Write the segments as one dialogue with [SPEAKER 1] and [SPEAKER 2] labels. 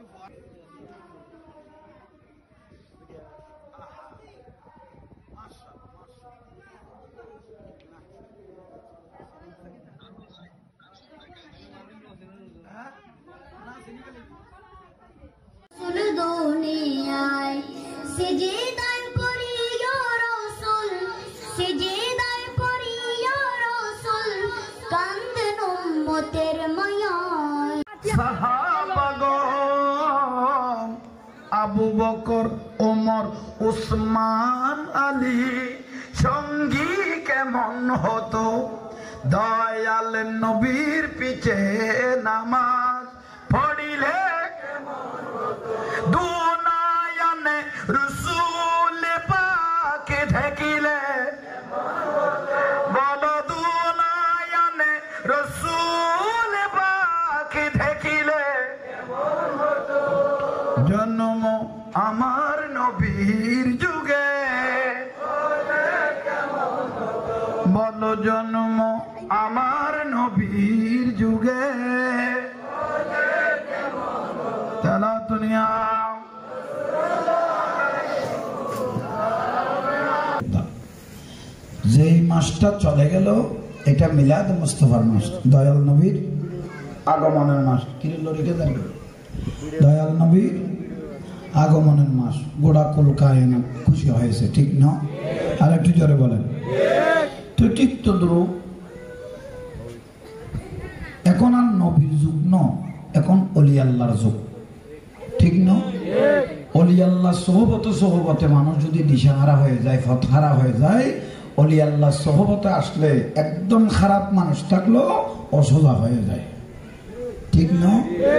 [SPEAKER 1] দুনিয়ায় সিজদায় পড়ি ইয়া রাসূল, সিজদায় পড়ি ইয়া রাসূল, কান্দেন উম্মতের মায়ায়।
[SPEAKER 2] সাহাবাগণ আবু বকর, ওমর, উসমান, আলী সঙ্গী কেমন হতো, দয়াল নবীর পিছে নামাজ পড়িলে দুনায়ানে রসুল পাক দেখিলে, বলো দুনায়ানে রসুল পাক দেখিলে, জন্ম আমার নবীর যুগে, বলো জন্ম আমার নবীর যুগে, চলো দুনিয়া। যেই মাসটা চলে গেল এটা মিলাদ মুস্তাফার মাস, দয়াল নবীর আগমনের মাস। কিরল রেখে দেন, দয়াল নবীর আগমনের মাস। গোড়া কলকায়না খুশি হয়েছে, ঠিক না? আর একটু জোরে বলেন তো। ঠিক তো দ্রুপ এখন আর নবীর যুগ ন, এখন অলি আল্লাহর যুগ, ঠিক না? অলি আল্লাহ সোহবতে মানুষ যদি দিশাহারা হয়ে যায়, ফতহারা হয়ে যায়, অলি আল্লাহ সোহবতে আসলে একদম খারাপ মানুষ থাকলেও অসোজা হয়ে যায়, ঠিক না?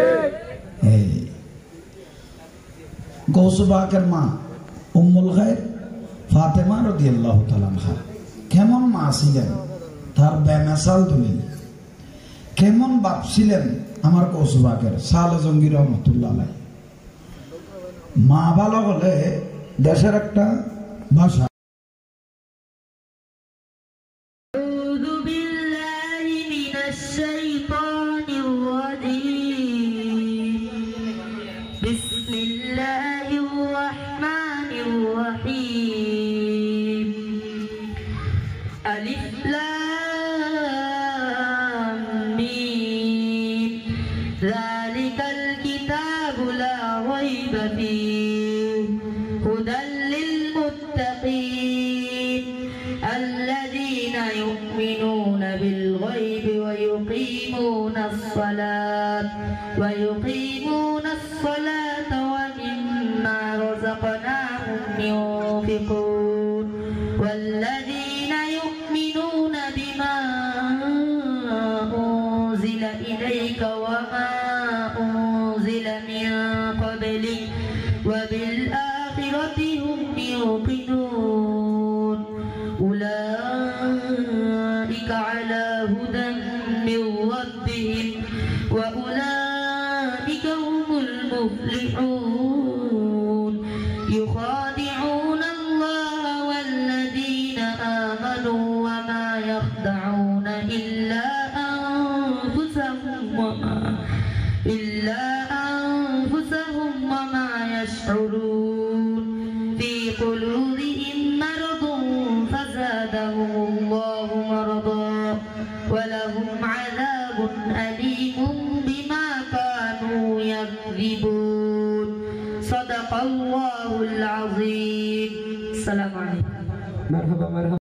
[SPEAKER 2] গৌস পাকের মা উম্মুল খায়র ফাতেমা রাদিয়াল্লাহু তাআলা আনহা কেমন মা ছিলেন, তার বেমিসাল দলিল। কেমন বাপ ছিলেন আমার গৌস পাকের, সালে জঙ্গি রহমতুল্লাহ আলাইহি। মা ভালো হলে দেশের একটা ভাষা।
[SPEAKER 1] ألف لام ميم ذلك الكتاب لا ريب فيه هدى للمتقين الذين يؤمنون بالغيب ويقيمون الصلاة ومما رزقناهم ينفقون والذين يؤمنون بما أنزل إليك وما أنزل من قبلك وبالآخرة هم يوقنون أولئك على هدى من ربهم وأولئك هم المفلحون يخادعون الله والذين آمنوا وما يخدعون إلا أنفسهم وما يشعرون في قلوبهم مرض فزادهم الله مرضا ولهم عذاب أليم بما كانوا يكذبون صدق الله العظيم. السلام عليكم. مرحبا مرحبا.